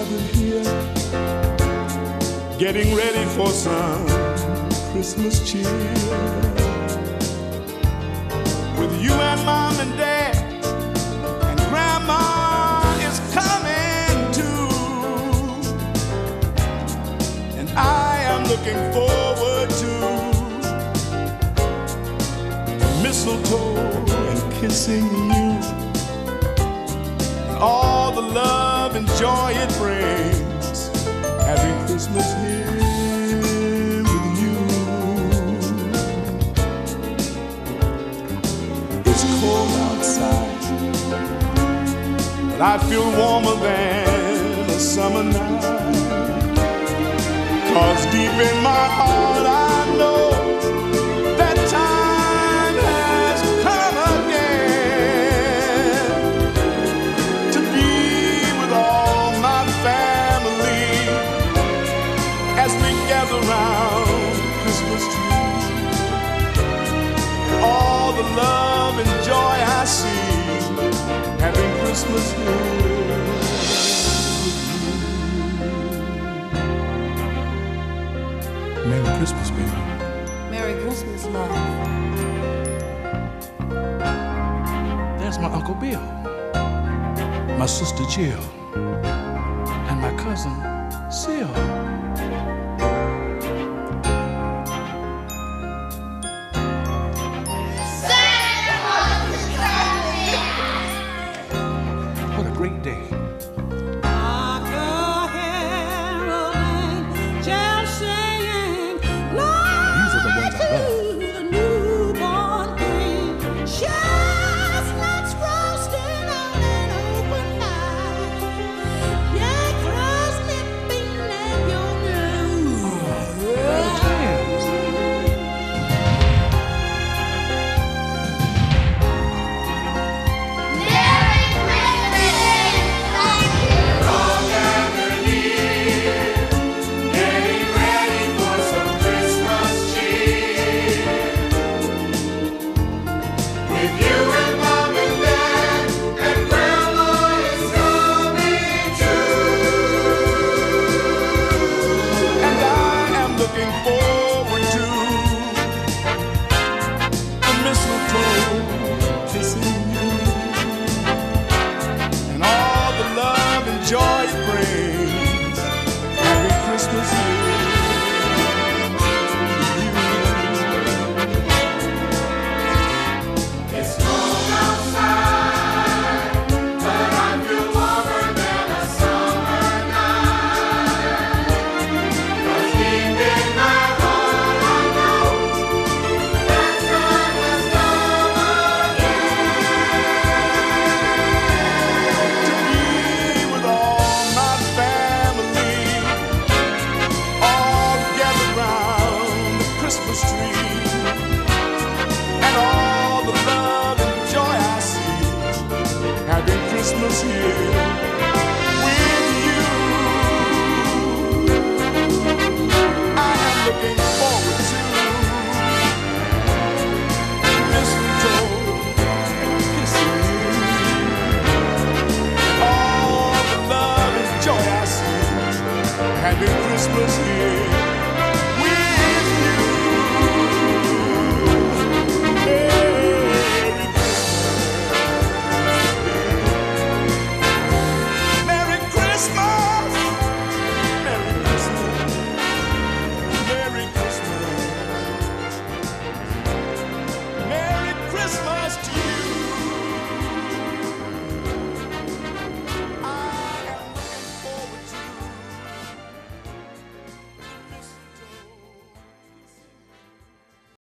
gathered here, getting ready for some Christmas cheer. With you and Mom and Dad, and Grandma is coming too. And I am looking forward to mistletoe and kissing you, and all the love and joy it brings, having Christmas here with you. It's cold outside, but I feel warmer than a summer night, 'cause deep in my heart I know that time has come again to be with all my family as we gather round the Christmas tree. All the love and joy I see, having Christmas here. Merry Christmas, baby. Merry Christmas, love. There's my Uncle Bill, my sister Jill, and my cousin Sil. What a great day. These are the ones I love. Looking for